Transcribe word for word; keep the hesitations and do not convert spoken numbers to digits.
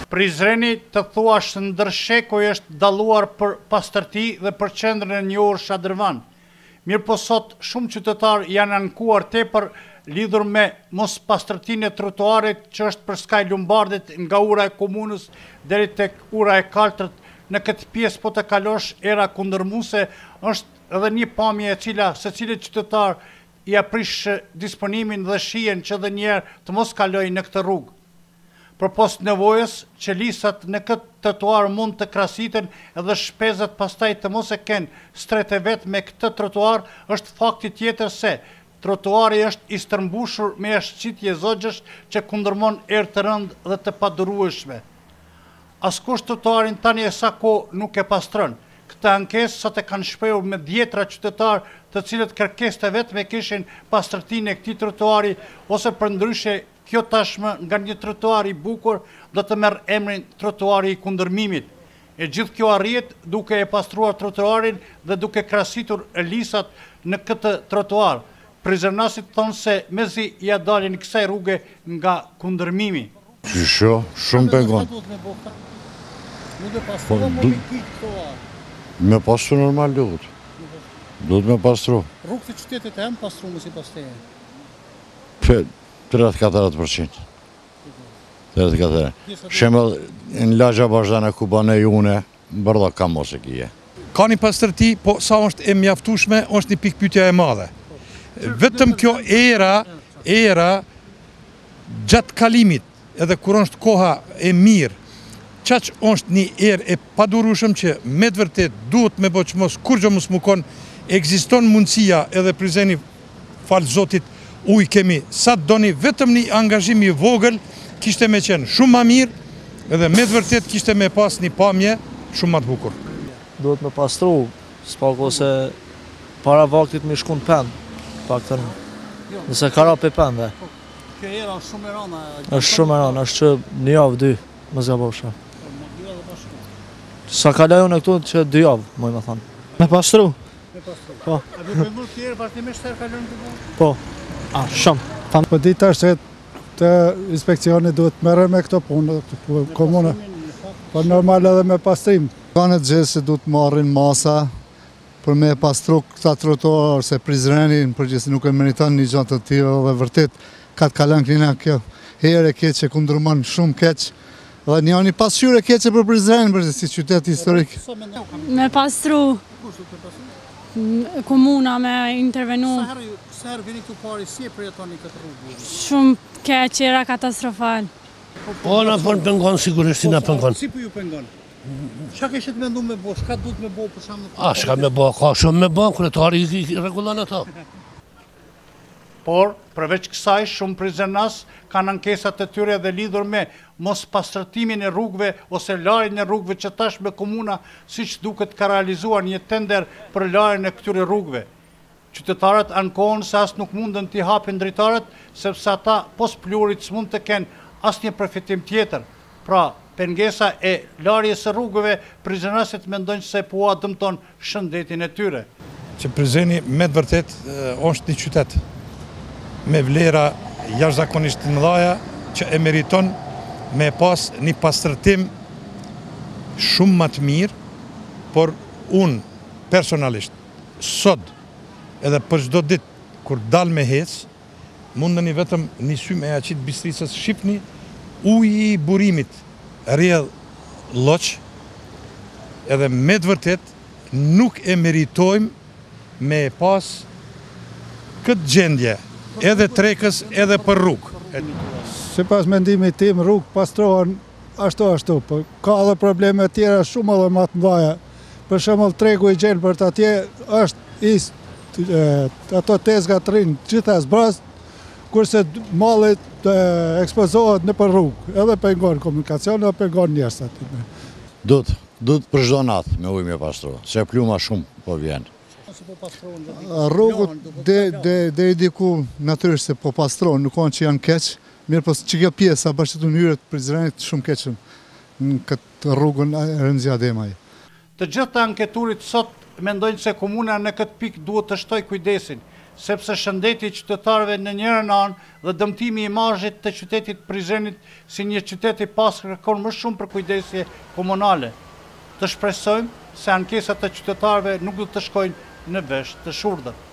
Prizreni të thuash ndërshekoj është dalluar për pastërti dhe për qendrën e njohur Shadrëvan. Mirë po sot shumë qytetarë janë ankuar tepër lidhur me mos pastërtinë e trotuarit që është për skaj Lumbardit nga ura e komunës deri tek ura e Kaltrit. Në këtë pjesë po të kalosh era kundërmuese është edhe një pamje e cila secili qytetar i aprish disponimin dhe shihen që edhe një herë të mos kalojë në këtë rrugë. Për post nevojës që lisat në këtë trotuar mund të krasiten edhe shpezat pastaj të mos e kenë stret e vetë me këtë trotuar, është fakti tjetër se trotuari është i stërmbushur me shqitje zogjësh që kundërmon erë të rëndë dhe të padurueshme. Askush trotuarin tani e sa kohë nuk e pastron. Këtë ankesë sot e kanë shprehur me dhjetra qytetarë të cilët kërkesat e vetme kishin pastërtinë e këtij trotuari ose përndryshe kjo tashmë nga një trotuar i bukur do të merr emrin trotuari i kundërmimit. E gjithë kjo arrihet duke e pastruar trotuarin dhe duke krasitur lisat në këtë trotuar. Prizrenasit thonë se mezi ja dalin kësaj rruge nga kundërmimi. Qysho, shumë pengon. Me pastru normal duhet. Duhet me pastru. Rrugët e qytetit e janë pastruar si pas teje? tridhjetë e katër përqind. tridhjetë e katër. Shembull, në lagja bashkëdhënë Kubane june, bërdo ka mos e kije. Ka një pastërti, po sa është e mjaftueshme, është një pikë pyetje e madhe. Vetëm kjo era, era gjatë kalimit, edhe kur është koha e mirë, qaq është një erë e padurueshëm që me të vërtet duhet me bëj mos kur gjë mos më kon, ekziston mundësia edhe prizeni fal Zotit ujë kemi, sa të doni vetëm një angazhim i vogël, kishte me qenë shumë ma mirë, edhe me të vërtet kishte me pas një pamje shumë ma të bukur. Duhet me pastru, s'pako se para vaktit me shku në pend, pak të në, nëse kara pe pendve. Kjo era është shumë e rana. është shumë e rana, është që një javë, dy, më zga bosha. Sa kalaju në këtu që dy javë, moj me thanë. Me pastru? Me pastru. Po. A du pengur tjerë, vazhdimisht të kalon të bu? Po. A, shumë. Po dita është të inspekcioni duhet merre me këto punë, komune. Po normal edhe me pastrim. Kanë të gjithë se duhet marrin masa për me pastru këta trotuar, se Prizreni në përgjithësi nuk e meriton një gjatë të tjera dhe vërtet ka të kalan klina kjo herë e keq që kundërmon shumë keq. Dhe një një pasqyrë e keqe për Prizrenin për si qytet historik. Me pastru. Komuna me intervenu. Sa herë vini këtu pari, si e përjetoni këtë rrugë? Shumë keq, era katastrofal. Po, na për pengon, sigurisht na pengon. Si për ju pengon? Qa keshit me ndu me bo, shka duhet me bo për shamë? A, shka me bo, ka shumë me bo, kryetari i regullon ato. Por, përveç kësaj, shumë prizrenas kanë ankesat të tyre dhe lidhur me mos pastërtimin e rrugëve ose larjen e rrugëve që tashmë komuna siç duket ka realizuar një tender për larjen e këtyre rrugëve. Qytetarët ankohen se as nuk mundën t'i hapin drejtarët sepse ata pos plurit s'mund të kenë asnjë përfitim tjetër. Pra, pengesa e larjes së rrugëve, prizrenasit mendojnë se po dëmton shëndetin e tyre. Që Prizreni me të vërtet është një qytet me vlera jashtëzakonisht të mëdha që e meriton me pas një pastërtim shumë më të mirë, por unë personalisht sot edhe për çdo ditë kur dal me hec, mundeni vetëm një sy me aqit Bistrisës shifni uji i burimit rrjedh lloç, edhe me të vërtet nuk e meritojmë me pas këtë gjendje edhe trekës edhe për rrugë. Si pas mendimit tim, rrugë pastrohen ashtu ashtu, për ka edhe probleme tjera shumë edhe më të mëdha. Për shembull tregu i gjelë për të atje është is ato tezga të rinë gjitha zbrast, kurse mallit ekspozohet në për rrugë, edhe pengon komunikacion, edhe pengon njerëzat. Duhet, duhet për çdo natë me ujë me pastru, se pluma shumë po vjen. Rrugët dhe i diku natyrisht se po pastrojnë, nuk kanë që janë keq, mirë po që kjo pjesa bashkëtu në hyrët Prizrenit shumë keqën në këtë rrugën e rëndësja demaj. Të gjithë të anketurit sot mendojnë se komuna në këtë pikë duhet të shtoj kujdesin, sepse shëndeti i qytetarëve në njërën anë dhe dëmtimi i imazhit të qytetit Prizrenit si një qytet i pastër kërkon më shumë për kujdesje komunale. Të shpresojmë se ankesat e qytetarëve nuk do të shkojnë në vesh të shurdhër.